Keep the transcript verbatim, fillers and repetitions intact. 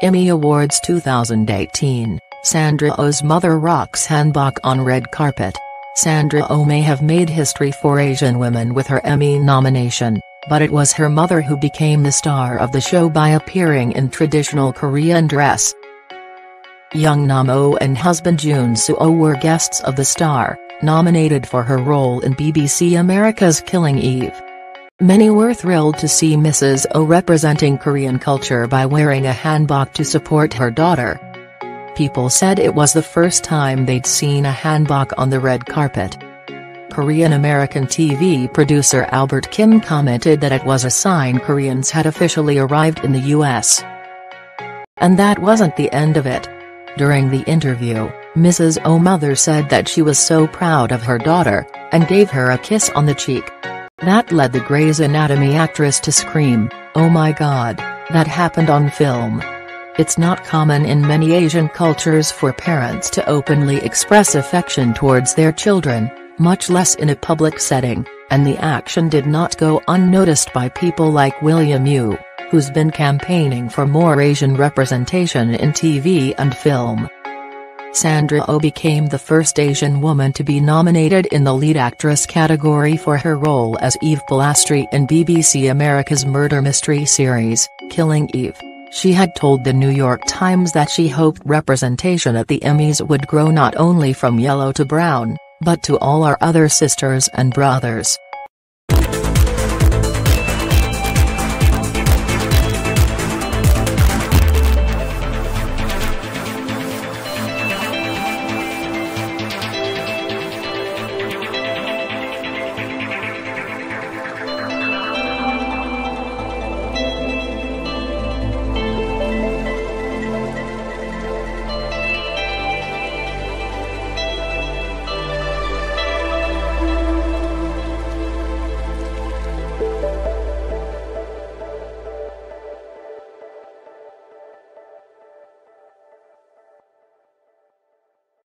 Emmy Awards two thousand eighteen, Sandra Oh's mother rocks hanbok on red carpet. Sandra Oh may have made history for Asian women with her Emmy nomination, but it was her mother who became the star of the show by appearing in traditional Korean dress. Young Nam Oh and husband Jun Soo were guests of the star, nominated for her role in B B C America's Killing Eve. Many were thrilled to see Missus Oh representing Korean culture by wearing a hanbok to support her daughter. People said it was the first time they'd seen a hanbok on the red carpet. Korean-American T V producer Albert Kim commented that it was a sign Koreans had officially arrived in the U S. And that wasn't the end of it. During the interview, Missus Oh's mother said that she was so proud of her daughter, and gave her a kiss on the cheek. That led the Grey's Anatomy actress to scream, "Oh my God, that happened on film." It's not common in many Asian cultures for parents to openly express affection towards their children, much less in a public setting, and the action did not go unnoticed by people like William Yu, who's been campaigning for more Asian representation in T V and film. Sandra Oh became the first Asian woman to be nominated in the lead actress category for her role as Eve Polastri in B B C America's murder mystery series, Killing Eve. She had told the New York Times that she hoped representation at the Emmys would grow not only from yellow to brown, but to all our other sisters and brothers.